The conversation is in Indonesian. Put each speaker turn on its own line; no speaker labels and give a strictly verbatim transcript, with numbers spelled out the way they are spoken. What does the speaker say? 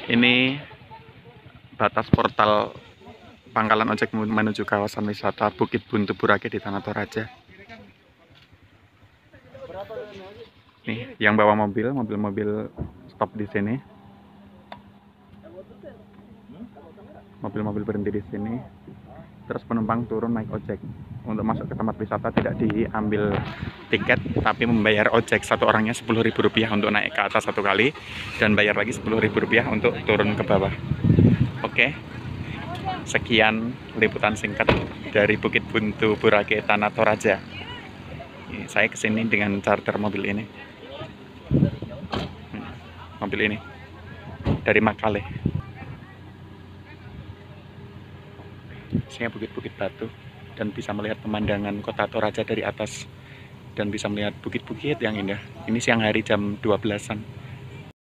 Ini batas portal pangkalan ojek menuju kawasan wisata Bukit Buntu Burake di Tanah Toraja. Nih, yang bawa mobil, mobil-mobil stop di sini. Mobil-mobil berhenti di sini. Terus penumpang turun naik ojek. Untuk masuk ke tempat wisata tidak diambil tiket, tapi membayar ojek satu orangnya sepuluh ribu rupiah untuk naik ke atas satu kali, dan bayar lagi sepuluh ribu rupiah untuk turun ke bawah. Oke, sekian liputan singkat dari Bukit Buntu Burake Tanah Toraja. Saya kesini dengan charter mobil ini, mobil ini dari Makale. Saya bukit-bukit batu dan bisa melihat pemandangan kota Toraja dari atas, dan bisa melihat bukit-bukit yang indah. Ini siang hari jam dua belasan.